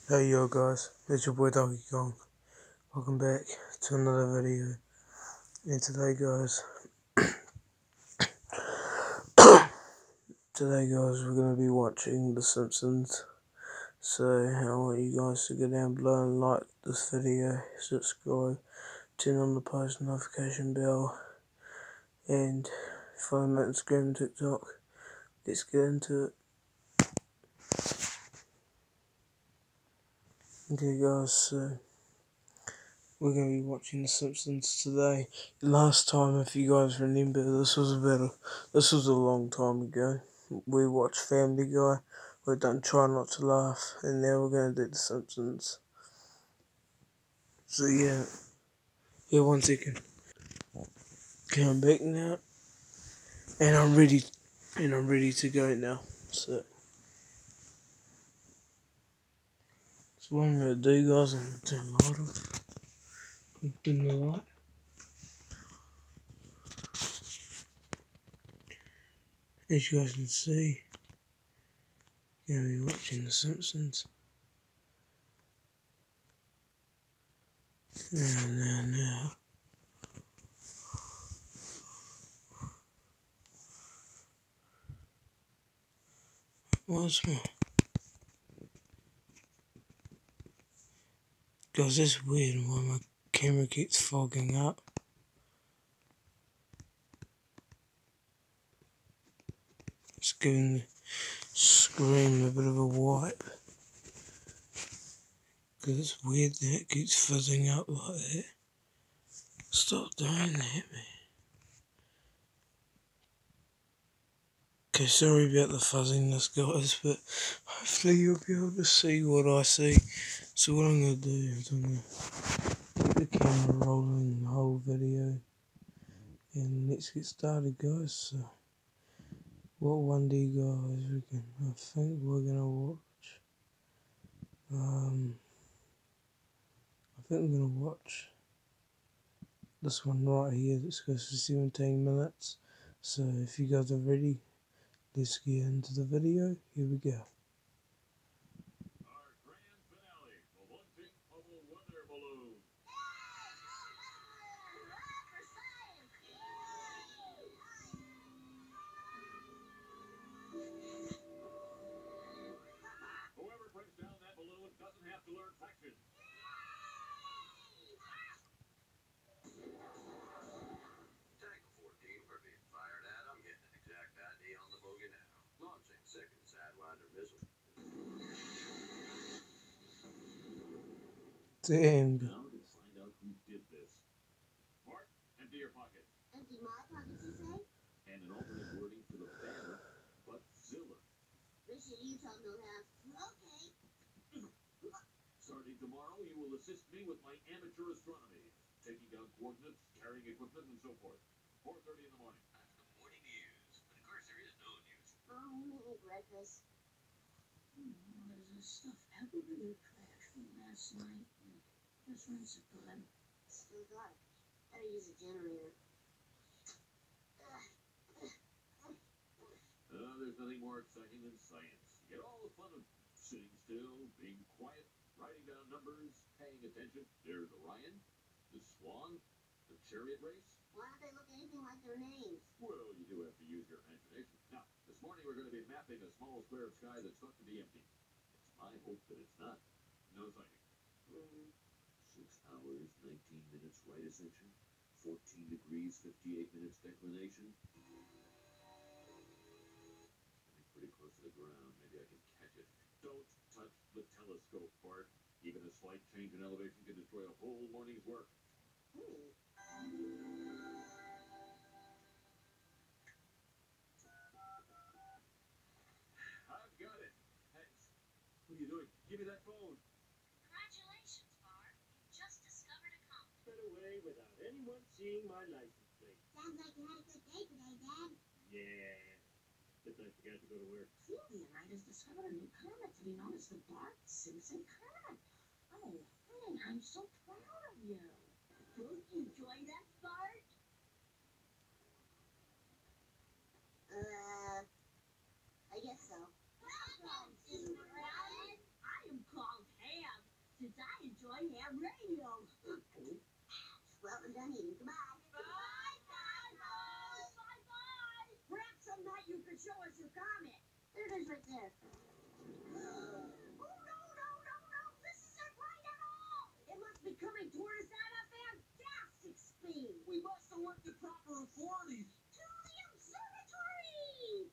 Hey yo guys, it's your boy Donkey Kong. Welcome back to another video. And today guys, we're going to be watching The Simpsons. So I want you guys to go down below and like this video, subscribe, turn on the post notification bell, and follow me on Instagram and TikTok. Let's get into it. Okay guys, so we're going to be watching The Simpsons today. Last time, if you guys remember, this was a long time ago. We watched Family Guy, we done Try Not to Laugh, and now we're going to do The Simpsons. So yeah, 1 second. Okay, I'm back now, and I'm ready to go now. So what I'm going to do, guys, I'm going to turn the light off. Turn the light. As you guys can see, I'm going to be watching The Simpsons. Now. Once more. Guys, it's weird why my camera keeps fogging up. It's giving the screen a bit of a wipe. Because it's weird that it keeps fizzing up like that. Stop doing that, man. Okay, sorry about the fuzziness, guys, but hopefully you'll be able to see what I see. So what I'm going to do is I'm going to keep the camera rolling the whole video. And let's get started, guys. So, what one do you guys reckon? I think we're going to watch. I think I'm going to watch this one right here. This goes for 17 minutes. So if you guys are ready, let's get into the video. Here we go. Our grand finale, the one big bubble weather balloon. Whoever brings down that balloon doesn't have to learn fractions. Tank 14, we're being fired at. I'm getting an exact ID on the bogey now. Launching second Sidewinder missile. Damn. Now to find out who did this. Mark, empty your pockets. Empty my pockets, you say? And an alternate wording for the banner, but Zilla. Richard, you don't know how. Okay. Starting tomorrow, you will assist me with my amateur astronomy, taking down coordinates, carrying equipment, and so forth. 4:30 in the morning. That's the morning news. But of course, there is no news. Oh, we ate breakfast. There's this stuff out in the trash from last night. Just rinse it good. Still got it. Gotta use a generator. There's nothing more exciting than science. You get all the fun of sitting still, being quiet, writing down numbers, paying attention. There's Orion, the Swan, the chariot race. Why don't they look anything like their names? Well, you do have to use your imagination. Now, this morning we're going to be mapping a small square of sky that's thought to be empty. It's my hope that it's not. No sighting. 6 hours, 19 minutes right ascension, 14 degrees, 58 minutes declination. Pretty close to the ground. Maybe I can catch it. Don't touch the telescope, Bart. Even a slight change in elevation can destroy a whole morning's work. I've got it. Thanks. What are you doing? Give me that phone. Congratulations, Bart. You just discovered a comet. Sped away without anyone seeing my license plate. Sounds like you had a good day today, Dad. Yeah. Except I forgot to go to work. Meteorite has discovered a new comet to be known as the Bart Simpson comet. Oh, honey, I'm so proud of you. Don't you enjoy that, Bart? I guess so. Welcome, Super Brian. I am called Ham. done eating. Goodbye. Bye-bye. Perhaps some night you could show us your comet. There it is right there. Oh, no. This isn't right at all. It must be coming toward us at a fantastic speed. We must have went to proper authorities. To the observatory.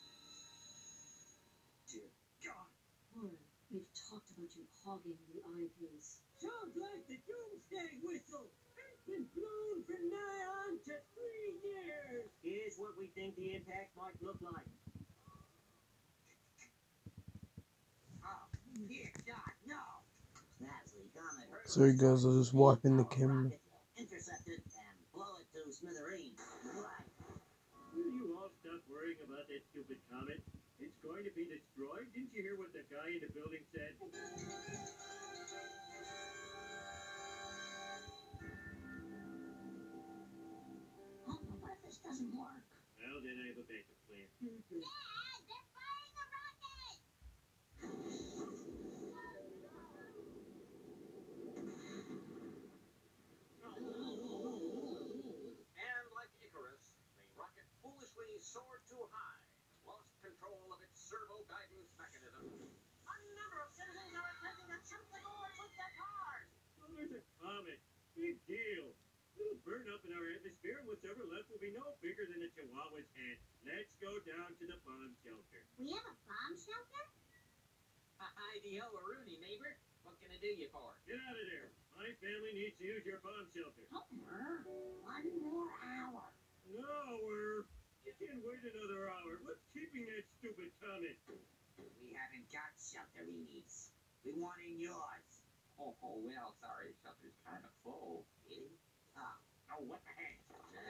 Dear God. Warren, we've talked about you hogging the eyepiece. Sounds like the doomsday whistle. It's been blown for nigh on to 3 years. Here's what we think the impact might look like. Oh, dear God, no. That's the comet. So he goes, I was wiping the camera. Intercept it and blow it to smithereens. Right. Will you all stop worrying about that stupid comet? It's going to be destroyed. Didn't you hear what the guy in the building said? Oh, what if this doesn't work? Well, then I have a backup plan. Dad, they're firing a rocket! And like Icarus, the rocket foolishly soared too high, lost control of its servo guidance mechanism. A number of citizens are attempting to jump the doors with their cars. Well, there's a comet. Big deal. It'll burn up in our atmosphere, and what's ever left will be no bigger than a chihuahua's head. Let's go down to the bomb shelter. We have a bomb shelter? Hi-de-ho, Rooney, neighbor. What can I do you for? Get out of there. My family needs to use your bomb shelter. Homer, 1 more hour. An hour? You can't wait another hour. What's keeping that stupid comet? We haven't got shelterinis. We want in yours. Oh, well, sorry. Shelter's kind of full. Really? Oh, what the heck?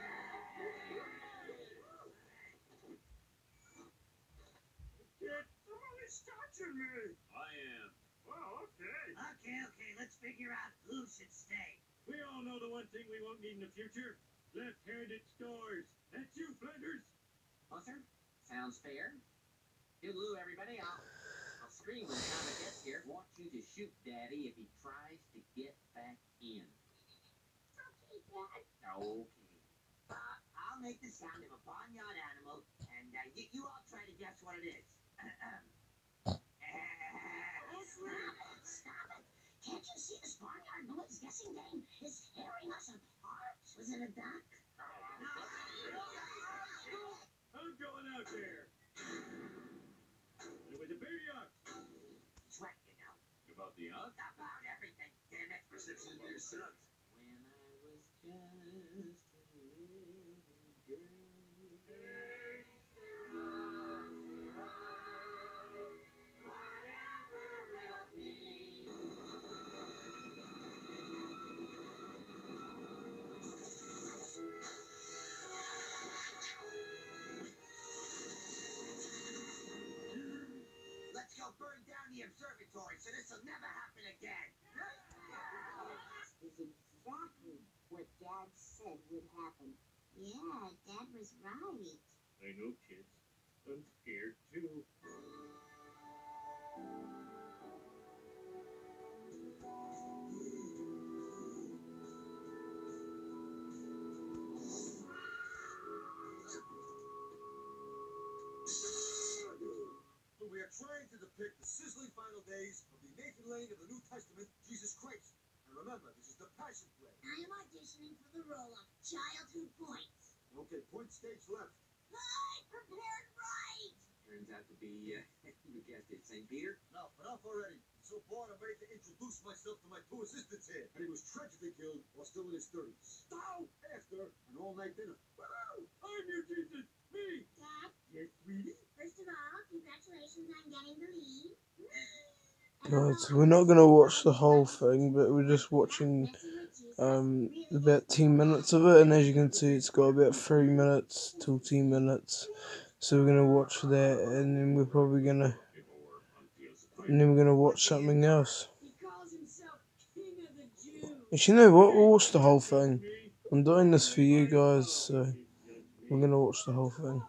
Kid, somebody's touching me. I am. Oh, okay. Okay, let's figure out who should stay. We all know the one thing we won't need in the future. Left-handed stores. That's you, Flanders. Well, sir, sounds fair. Hello, everybody. I'll scream when Comet gets here. Want you to shoot Daddy if he tries to get back in. Okay, Dad. Okay. I'll make the sound of a barnyard animal, and you all try to guess what it is. Stop it. Can't you see this barnyard noise guessing game is tearing us apart? Was it a duck? I'm going out there. It was a big yacht. It's what you know. About the odds? About everything, damn it. Simpsons dear sons. When I was just a little girl. Let's go burn down the observatory so this will never happen again. This is exactly what Dad said would happen. Yeah, Dad was right. I know, kids. I'm scared, too. We are trying to depict the sizzling final days of the Nathan Lane of the New Testament, Jesus Christ. And remember, this is the Passion Play. I am auditioning for the role of Childhood Points. Okay, point stage left. I prepared right! Turns out to be, you guessed it, St. Peter? No, enough already. I'm so bored I'm ready to introduce myself to my 2 assistants here. And he was tragically killed while still in his 30s. So, after an all-night dinner. Woo! I'm your Jesus. Me. Dad, Yes, sweetie? first of all, congratulations on getting the lead. Guys, we're not gonna watch the whole thing, but we're just watching about 10 minutes of it, and as you can see, it's got about 3 minutes till 10 minutes. So we're gonna watch that, and then we're probably gonna, and then we're gonna watch something else. He calls himself King of the Jews. And you know what? We'll watch the whole thing. I'm doing this for you guys, so we're gonna watch the whole thing.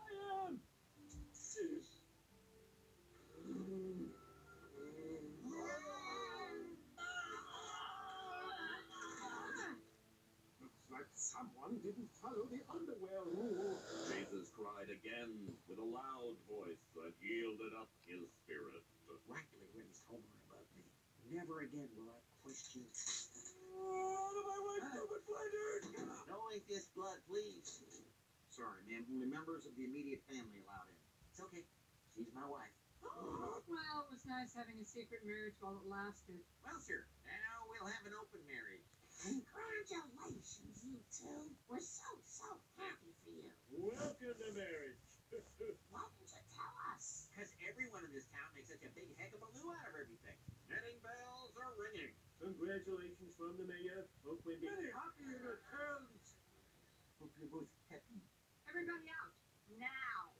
Looks like Someone didn't follow the underwear rule. Jesus cried again with a loud voice that yielded up his spirit. Rightly raised Homer about me. Never again will I question. Oh, my wife's stupid blinded! No ain't this blood, please. Sorry, ma'am. Only members of the immediate family allowed in. It's okay. She's my wife. Well, it was nice having a secret marriage while it lasted. Well, sir, now we'll have an open marriage. Congratulations, you two. We're so happy for you. Welcome to marriage. Why didn't you tell us? Because everyone in this town makes such a big heck of a loo out of everything. Wedding bells are ringing. Congratulations from the mayor. Hope we meet. Many happy returns. Hope you're both happy. Everybody out. Now.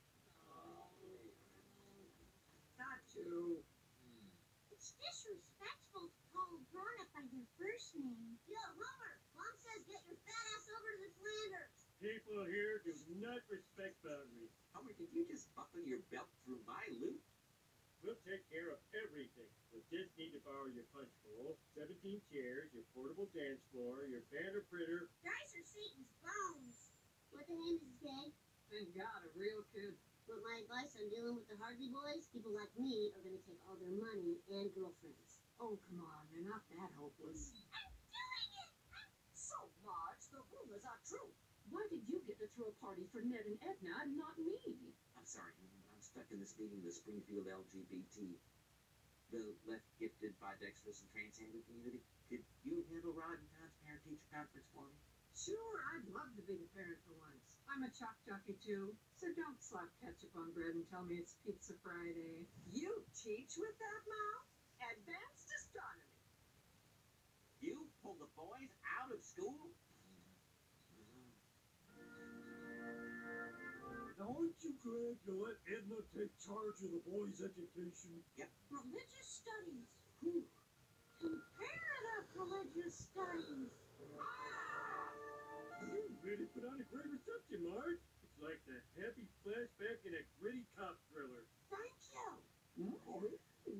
Got to. It's disrespectful to call a grown-up by their first name. Yo, Homer, Mom says get your fat ass over to the Flanders. People here do not respect boundaries. Homer, did you just buckle your belt through my loop? We'll take care of everything. We'll just need to borrow your punch bowl, 17 chairs, your portable dance floor, your banner printer. Dicer Satan's bones. What the hand is dead? Thank God, a real kid. But my advice on dealing with the Harvey boys, people like me are going to take all their money and girlfriends. Oh, come on. They're not that hopeless. I'm doing it! So, Marge, the rumors are true. Why did you get to throw a party for Ned and Edna and not me? I'm sorry, but I'm stuck in this meeting with the Springfield LGBT, the left gifted, bidextrous, and transgender community. Could you handle Rod and Todd's parent-teacher conference for me? Sure, I'd love to be the parent for once. I'm a chalk jockey too, so don't slap ketchup on bread and tell me it's Pizza Friday. You teach with that mouth? Advanced astronomy. You pulled the boys out of school? Now, aren't you glad you let Edna take charge of the boys' education? Religious studies. Comparative religious studies. You really put on a great reception, Marge. It's like the happy flashback in a gritty cop thriller. Thank you. No weird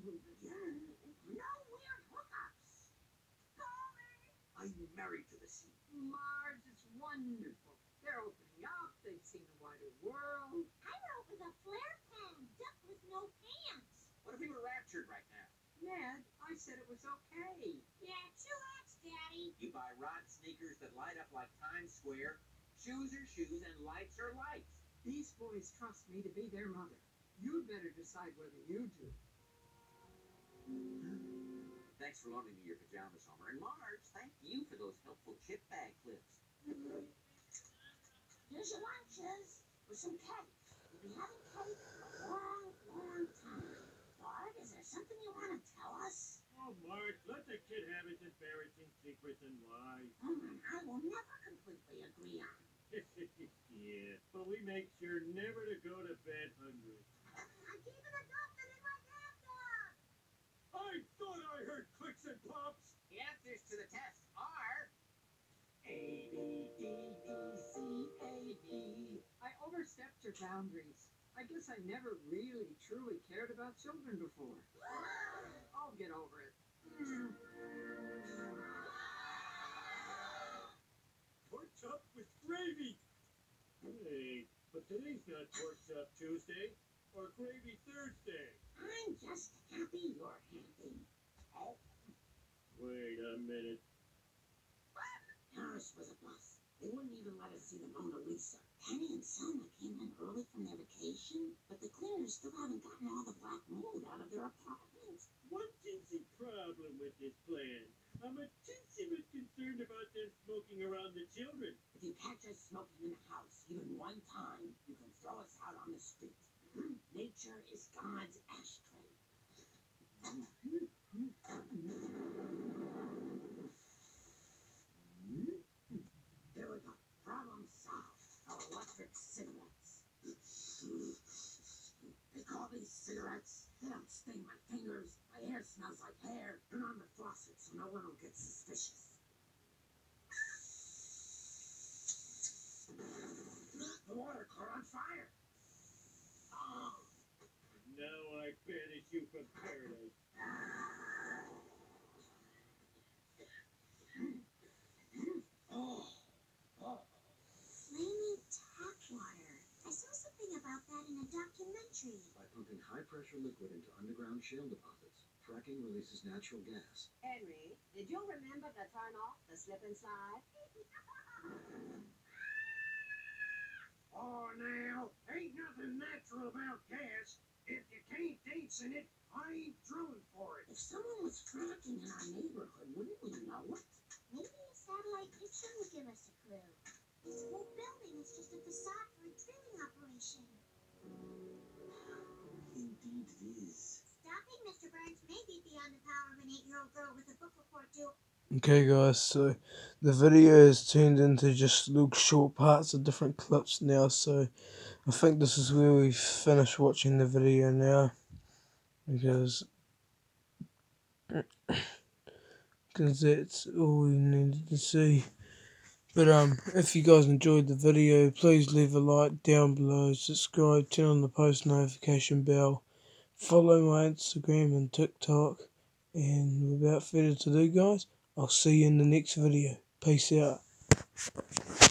hookups. I'm married to the sea. Marge, it's wonderful. They're opening up. They've seen a wider world. I wrote with a flare pen, duck with no pants. What if we were raptured right now? Ned, I said it was okay. Yeah, chillax, Daddy. You buy Rod sneakers that light up like Times Square. Shoes are shoes and lights are lights. These boys trust me to be their mother. You'd better decide whether you do. Thanks for loaning me your pajamas, Homer. And Marge, thank you for those helpful chip bag clips. Here's your lunches with some cake. You've been having cake for a long time. Bart, is there something you want to tell us? Oh, Marge, let the kid have his embarrassing secrets and lie. I will never completely agree on. Yeah, but we make sure never to go to bed hungry. I'm keeping a dolphin in my bathtub. I thought I heard clicks and pops. The answers to the test are A, B, D, B, C, A, B. I overstepped your boundaries. I guess I never really, truly cared about children before. I'll get over it. Pork chop with gravy. Hey, but today's not Pork Chop Tuesday or Gravy Thursday. I'm just happy you're happy. Oh, Wait a minute. Paris was a bust. They wouldn't even let us see the Mona Lisa. Penny and Selma came in early from their vacation, but the cleaners still haven't gotten all the black mold out of their apartment. One teensy problem with this plan. I'm a teensy bit concerned about them smoking around the children. If you catch us smoking in the house even one time, you can throw us out on the street. Nature is God's ashtray. There we go. Problem solved. Our electric cigarettes. They call these cigarettes. They don't sting my fingers. My hair smells like hair. Turn on the faucet so no one will get suspicious. The water caught on fire. Oh. Now I banish you from paradise. Oh, extra liquid into underground shale deposits. Fracking releases natural gas. Henry, did you remember to turn off the slip and slide? Oh, now, ain't nothing natural about gas. If you can't taste in it, I ain't drilling for it. If someone was fracking in our neighborhood, wouldn't we know it? Maybe a satellite picture will give us a clue. This whole building is just a facade for a drilling operation. Indeed it is. Stopping Mr. Burns may be beyond the power of an 8-year-old girl with a book report due. Okay guys, so the video has turned into just little short parts of different clips now, so I think this is where we finish watching the video now, because that's all we needed to see. But if you guys enjoyed the video, please leave a like down below, subscribe, turn on the post notification bell, follow my Instagram and TikTok, and without further ado guys, I'll see you in the next video. Peace out.